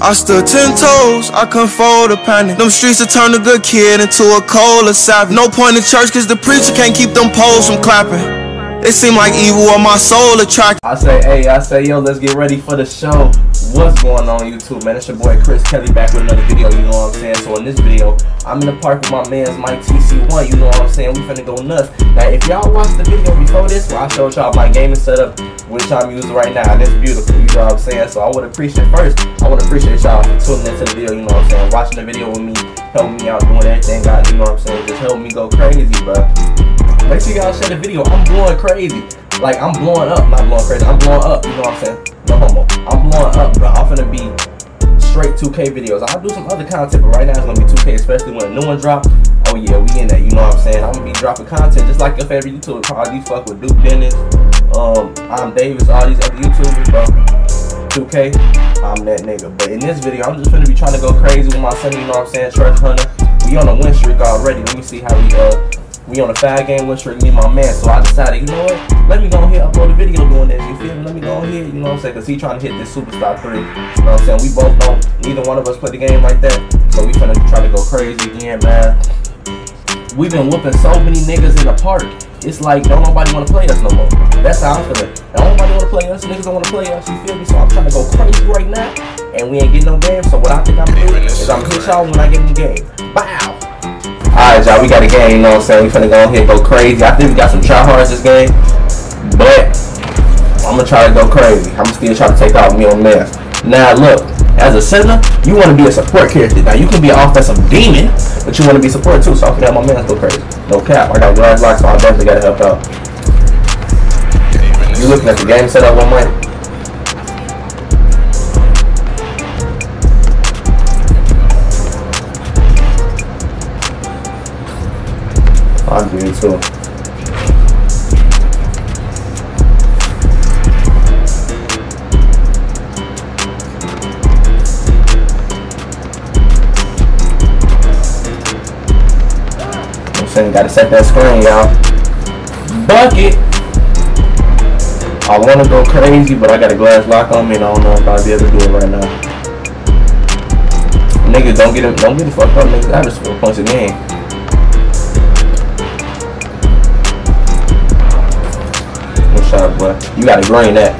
I stood 10 toes, I couldn't fold a panic. Them streets have turned a good kid into a cold savage. No point in church cause the preacher can't keep them poles from clapping. It seemed like evil on my soul attract. I say, yo, let's get ready for the show. What's going on YouTube, man? It's your boy Chris Kelly back with another video, you know what I'm saying? So in this video, I'm in the park with my mans Mike TC1, you know what I'm saying? We finna go nuts. Now, if y'all watched the video before this, where I showed y'all my gaming setup, which I'm using right now, and it's beautiful, you know what I'm saying? So I would appreciate y'all for tuning into the video, you know what I'm saying? Watching the video with me, helping me out, doing everything, God, you know what I'm saying? Just helping me go crazy, bro. Make sure y'all share the video. I'm blowing crazy. Like, I'm blowing up. Not blowing crazy. I'm blowing up. You know what I'm saying? No homo. I'm blowing up, bro. I'm finna be straight 2K videos. I'll do some other content, but right now it's gonna be 2K, especially when a new one drop. Oh yeah, we in there. You know what I'm saying? I'm gonna be dropping content just like your favorite YouTuber. Probably fuck with Duke Dennis, I'm Davis, all these other YouTubers, bro. 2K, I'm that nigga. But in this video, I'm just finna be trying to go crazy with my son. You know what I'm saying? Treasure Hunter. We on a win streak already. Let me see how we on a 5-game win streak, me and my man. So I decided, you know what? Let me go ahead and upload a video doing this. You feel me? Let me go ahead, you know what I'm saying? Because he trying to hit this Superstar 3. You know what I'm saying? We both don't, neither one of us play the game like that. So we finna try to go crazy again, man. We've been whooping so many niggas in the park. It's like, don't nobody want to play us no more. That's how I'm feeling. Don't nobody want to play us. Niggas don't want to play us. You feel me? So I'm trying to go crazy right now. And we ain't getting no game. So what I think I'm going to do is I'm going to hit y'all when I get in the game. Bow! Alright, y'all, we got a game, you know what I'm saying? We finna go ahead and go crazy. I think we got some tryhards this game, but I'm gonna try to go crazy. I'm gonna still try to take out me on there. Now, look, as a center, you wanna be a support character. Now, you can be an offensive demon, but you wanna be support too, so I'm finna have my man go crazy. No cap, I got glass lock, so I definitely gotta help out. You looking at the game setup one mic? I'll do it too. I'm saying, gotta set that screen, y'all. Bucket! I wanna go crazy, but I got a glass lock on me, and I don't know if I'll be able to do it right now. Niggas, don't get it fucked up, niggas. I just 4 points a game. Shot, boy. You gotta green that.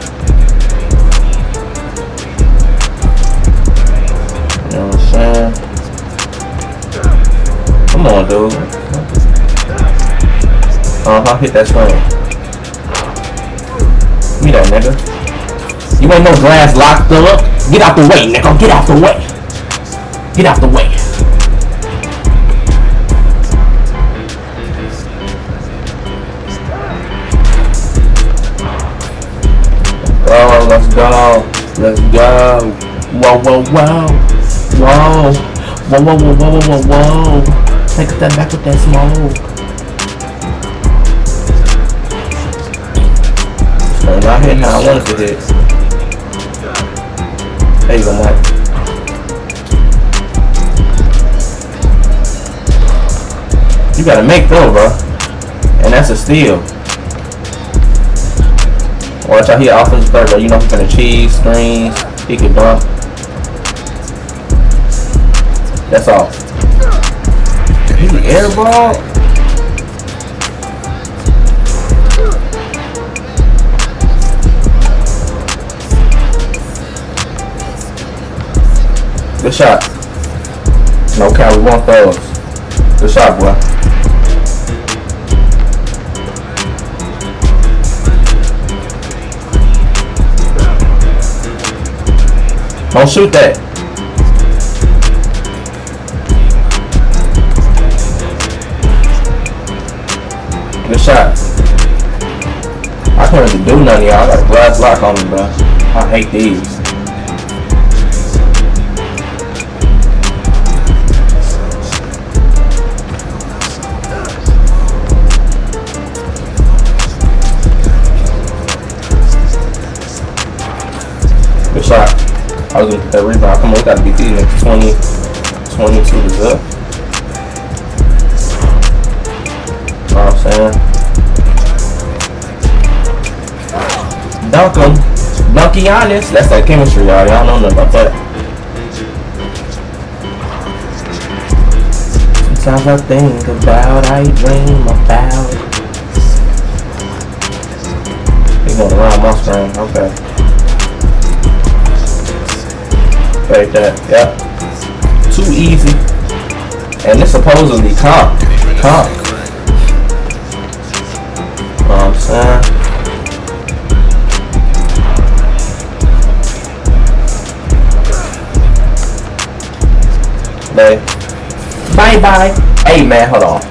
You know what I'm saying? Come on, dude. Hit that screen. Give me that, nigga. You ain't no glass locked up. Get out the way, nigga. Get out the way. Get out the way. Oh, let's go. Let's go. Whoa, whoa, whoa. Whoa. Whoa, whoa, whoa, whoa, whoa, whoa. Take a step back with that smoke. I'm not hitting how I want it to hit. There you go, Mike. You gotta make throw, bro. And that's a steal. Watch out, he an offensive third, bro. You know he's gonna cheese, screens, he can dunk. That's all. He airball. Good shot. No count, we want those. Good shot, boy. Don't shoot that. Good shot. I can't really do nothing, y'all. I got a glass lock on me, bro. I hate these. Good shot. I was gonna get that rebound. Come on, we gotta beat these niggas. 22 is up. You know what I'm saying? Dunk him. Dunkianis. That's that chemistry, y'all. Y'all know nothing about that. Sometimes I think about, I dream about. He's going around my screen, okay. Like that, yep. Too easy. And it's supposedly comp. You know what I'm saying? Bye. Hey man, hold on.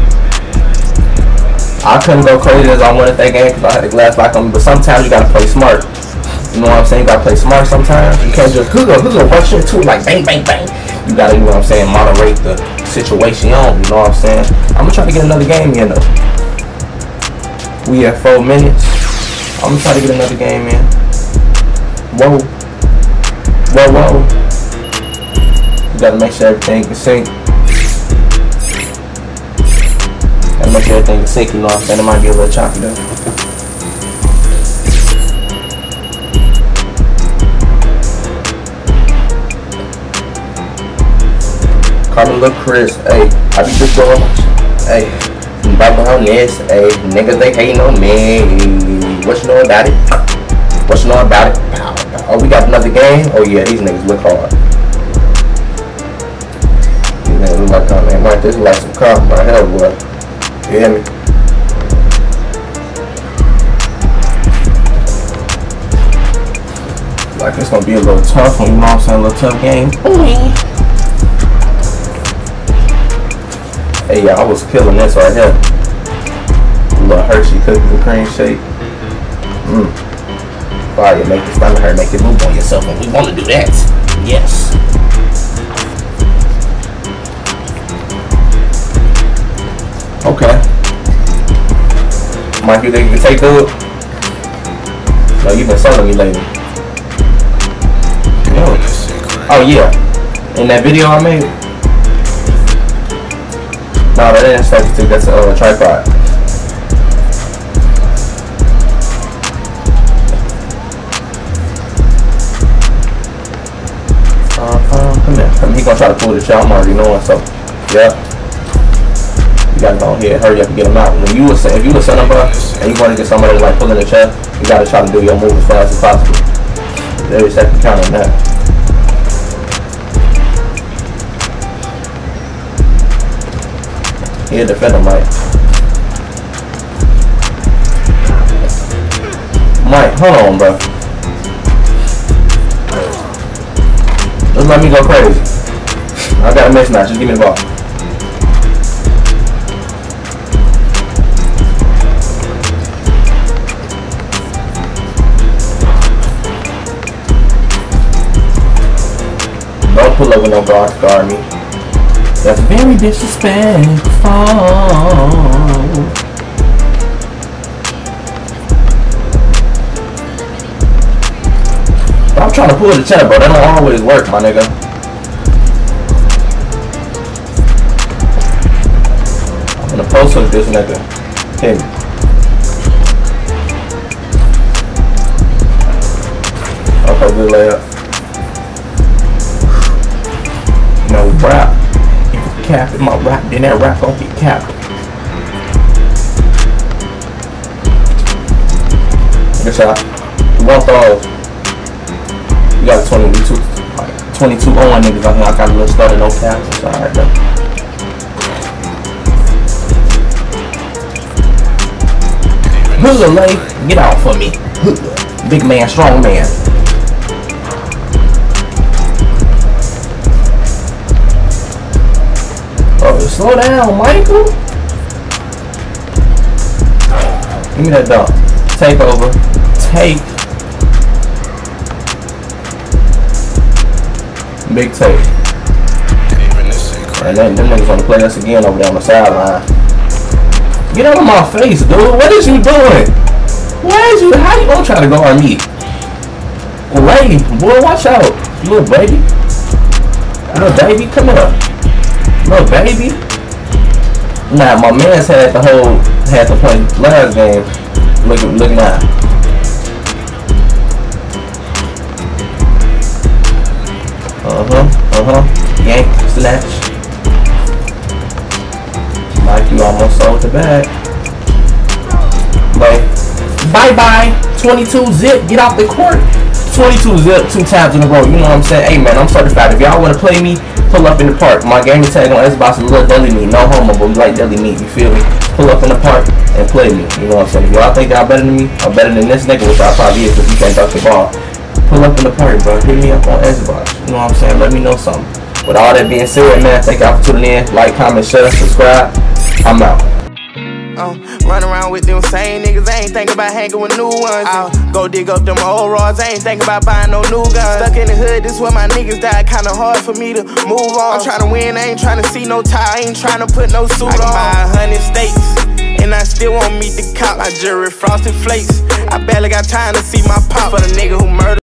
I couldn't go crazy as I wanted that game because I had the glass lock on me, but sometimes you gotta play smart. You know what I'm saying? You gotta play smart sometimes. You can't just rush into it like bang. You gotta, you know what I'm saying, moderate the situation on, you know what I'm saying? I'm gonna try to get another game in though. We at 4 minutes. I'm gonna try to get another game in. Whoa. You gotta make sure everything can sync. Gotta make sure everything can sync, you know what I'm saying? It might be a little choppy though. Carmen look Chris, hey, I be just going, hey, right behind this, hey, niggas they hating on me. What you know about it? Oh, we got another game? Oh yeah, these niggas look hard. These niggas look like, man, right, this is like some comp right here, boy. You hear me? Like it's gonna be a little tough one, you know what I'm saying? A little tough game. Hey, yeah, I was killing this right here. A little Hershey cookies and cream shake. Fire, make your stomach hurt, make you move on yourself, and we want to do that. Yes. Okay. Mike, you think you can take through it? No, you've been selling me lately. Oh, yeah. In that video I made? No, that ain't a stick, that's a tripod. Come here. He gonna try to pull the shot, I'm already knowing, so, yeah. You gotta go ahead, hurry up and get him out. When you was, if you was center bro, and you want to get somebody like pulling the chest, you gotta try to do your move as fast as possible. Every second count on that. He a defender, Mike. Mike, hold on, bro. Just let me go crazy. I got a mismatch. Just give me the ball. Don't pull up with no guard me. That's very disrespectful. I'm trying to pull the chat, bro. That don't always work, my nigga. I'm gonna post with this nigga. Hit me. Okay, good layup. No rap. Cap in my rap, then that rap gon' get capped. Good shot. One throw. You got a 22 on niggas out here. I got a little started, no caps. It's alright though. Hood lay, get out for me. Big man, strong man. Slow down, Michael. Give me that dunk. Take over. Take. Big take. And then them niggas gonna play us again over there on the sideline. Get out of my face, dude. What is you doing? How you gonna try to guard me? Lay, boy, watch out. You little baby. Little baby, come here. Little baby. Nah, my man's had to play last game. Look now. Yank, snatch. like you almost sold the bag. But bye-bye. 22 zip, get off the court. 22 zip 2 times in a row. You know what I'm saying? Hey man, I'm certified. If y'all want to play me, pull up in the park. My gaming tag on Xbox is a little deli meat. No homo, but we like deli meat. You feel me? Pull up in the park and play me. You know what I'm saying? If y'all think y'all better than me or better than this nigga, which y'all probably is because you can't dunk the ball, pull up in the park, bro. Hit me up on Xbox. You know what I'm saying? Let me know something. With all that being said, man, thank y'all for tuning in. Like, comment, share, subscribe. I'm out. Run around with them same niggas, I ain't thinking about hanging with new ones. I'll go dig up them old rods, I ain't thinking about buying no new guns. Stuck in the hood, this where my niggas died, kinda hard for me to move on. I'm trying to win, I ain't trying to see no tie, I ain't trying to put no suit on. I can buy 100 steaks, and I still won't meet the cop. My jury frosted flakes, I barely got time to see my pop for the nigga who murdered.